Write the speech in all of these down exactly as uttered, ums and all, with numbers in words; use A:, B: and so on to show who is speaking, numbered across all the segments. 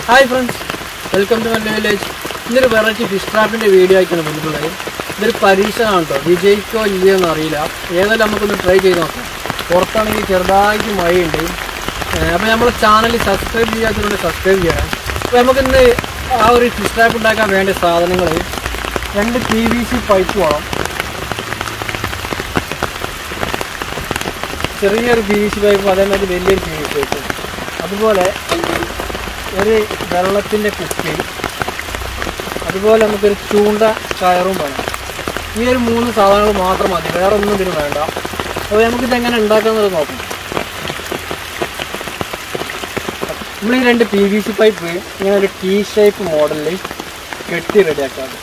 A: Hi friends, welcome to my village. This is a variety fish trap video. This is a parisha anto. Vijayko illiyo narila. Edella namukku try cheyidu nokka. Porthanengil cherdaayittu mai undu. Appo nammala channel subscribe cheyathunde subscribe cheyanam. Appo namukku inne aa oru fish trap undakkan venda sadhanangal രണ്ട് P V C pipe വേണം. ചെറിയൊരു P V C pipe അതേമാതിരി വലിയൊരു P V C pipe. അതുപോലെ ഒരു വെള്ളത്തിന്റെ കുപ്പി. അതുപോലെ നമുക്കൊരു ചൂണ്ട കയറും വേണം. ഈ ഒരു മൂന്ന് സാധനങ്ങൾ മാത്രം മതി, വേറെ ഒന്നും ഇതിന് വേണ്ട. അപ്പോൾ നമുക്ക് ഇത് എങ്ങനെ ഉണ്ടാക്കാമെന്നത് നോക്കാം. നമ്മൾ ഈ രണ്ട് P V C പൈപ്പ് ഇങ്ങനെ ഒരു T ഷേപ്പ് മോഡലിൽ കെട്ടി റെഡിയാക്കാം.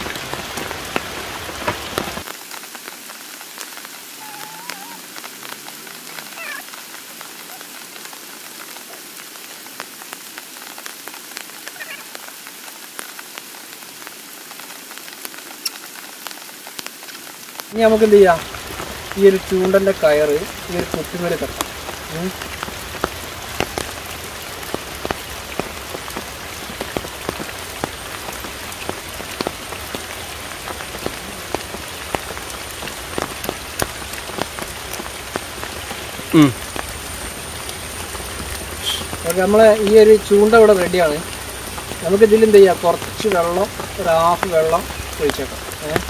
A: ഇനി നമുക്ക് എന്ത് ചെയ്യാം, ഈ ഒരു ചൂണ്ടൻ്റെ കയറ് ഈ ഒരു കുപ്പിമേൽ കെട്ടാം. ഓക്കെ, നമ്മളെ ഈ ഒരു ചൂണ്ട ഇവിടെ റെഡിയാണ്. നമുക്കിതിൽ എന്ത് ചെയ്യാം, കുറച്ച് വെള്ളം, ഒരു ഹാഫ് വെള്ളം ഒഴിച്ചേക്കാം. ഏഹ്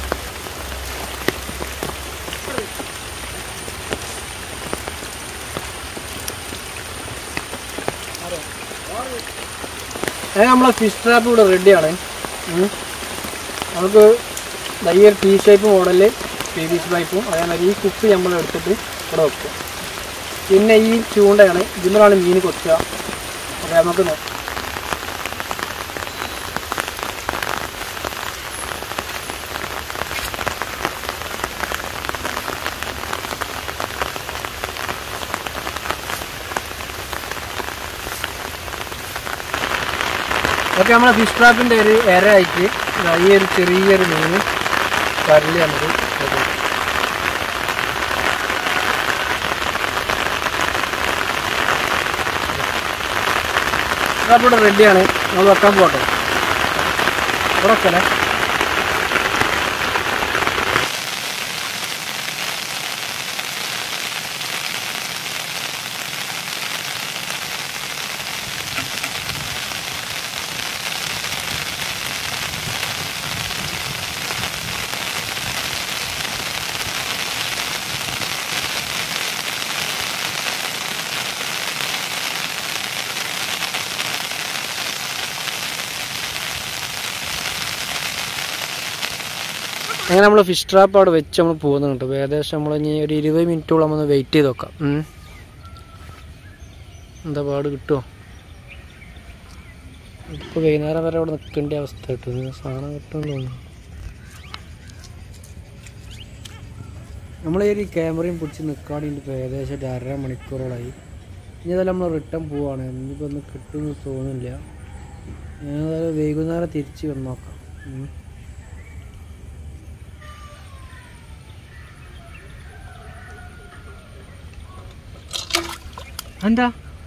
A: അങ്ങനെ നമ്മളെ ഫിഷ് ട്രാപ്പ് ഇവിടെ റെഡിയാണ്. നമുക്ക് ഈ ഒരു T ഷേപ്പ് മോഡലിൽ P V C പൈപ്പും അതേമാതിരി ഈ കുപ്പി നമ്മൾ എടുത്തിട്ട് ഇവിടെ വെക്കും. പിന്നെ ഈ ചൂണ്ടയാണ്, ഇതിലാണ് മീൻ കൊത്തുക. അപ്പോൾ നമുക്ക് ഓക്കെ, നമ്മളെ ഫിഷ് ട്രാപ്പിൻ്റെ ഒരു ഇരയായിട്ട് ഈ ഒരു ചെറിയൊരു മീൻ കരല് നമുക്ക് ട്രാപ്പ് ഇവിടെ റെഡിയാണ്. നമ്മൾ വെക്കാൻ പോട്ടെ. ഇവിടെ വെക്കല്ലേ. അങ്ങനെ നമ്മൾ ഫിഷ് ട്രാപ്പ് അവിടെ വെച്ച് നമ്മൾ പോകുന്നുണ്ട്. ഏകദേശം നമ്മൾ ഇനി ഒരു ഇരുപത് മിനിറ്റോളം നമ്മൾ വെയിറ്റ് ചെയ്ത് നോക്കാം. എന്താ പാട് കിട്ടുമോ? ഇപ്പോൾ വൈകുന്നേരം വരെ അവിടെ നിൽക്കേണ്ട അവസ്ഥ കിട്ടും. സാധനം കിട്ടുമെന്ന് തോന്നുന്നു. നമ്മൾ ഈ ക്യാമറയും പിടിച്ച് നിൽക്കാണ്ട് ഇപ്പോൾ ഏകദേശം ഒരു അര മണിക്കൂറോളായി. ഇനി അതെല്ലാം നമ്മൾ റിട്ടേൺ പോവാണ്. ഇനിയിപ്പോൾ ഒന്നും കിട്ടുമെന്ന് തോന്നുന്നില്ല. ഞാൻ വൈകുന്നേരം തിരിച്ച് വന്ന് നോക്കാം. എന്താ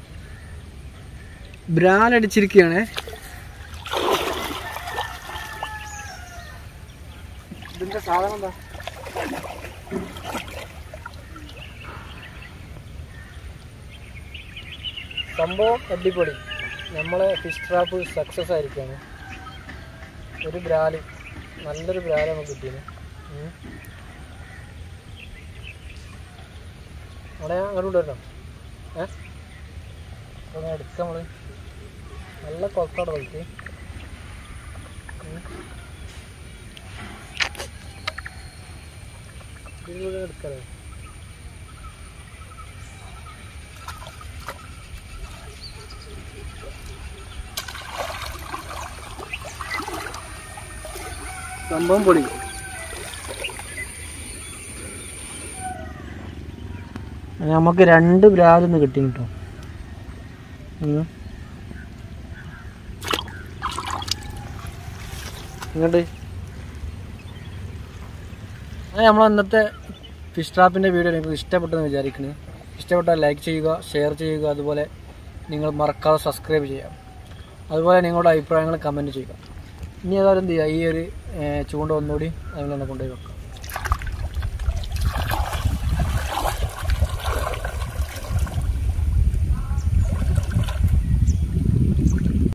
A: ബ്രാലടിച്ചിരിക്കുകയാണ്. ഇതിന്റെ സാധനം എന്താ? സംഭവം അടിപൊളി. നമ്മളെ ഫിഷ് ട്രാപ്പ് സക്സസ് ആയിരിക്കുകയാണ്. ഒരു ബ്രാല്, നല്ലൊരു ബ്രാല് നമുക്ക് കിട്ടിയത്. അവിടെ അങ്ങോട്ട് വിടല്ലോ. ഏഹ് അപ്പോൾ എടുക്കാം. നമ്മൾ നല്ല കൊളത്തോടെ പോയിട്ട് ഇതിലൂടെ എടുക്കാതെ സംഭവം പൊടി. നമുക്ക് രണ്ട് ബ്രാലൊന്ന് കിട്ടി കേട്ടോ. ഇങ്ങോട്ട് നമ്മൾ ഇന്നത്തെ ഫിഷ് ട്രാപ്പിൻ്റെ വീഡിയോ നിങ്ങൾക്ക് ഇഷ്ടപ്പെട്ടെന്ന് വിചാരിക്കുന്നു. ഇഷ്ടപ്പെട്ടാൽ ലൈക്ക് ചെയ്യുക, ഷെയർ ചെയ്യുക, അതുപോലെ നിങ്ങൾ മറക്കാതെ സബ്സ്ക്രൈബ് ചെയ്യാം. അതുപോലെ നിങ്ങളുടെ അഭിപ്രായങ്ങൾ കമൻറ്റ് ചെയ്യുക. ഇനി ഏതായാലും എന്ത് ചെയ്യുക, ഈ ഒരു ചൂണ്ട ഒന്നുകൂടി അതിൽ തന്നെ കൊണ്ടുപോയി വെക്കാം.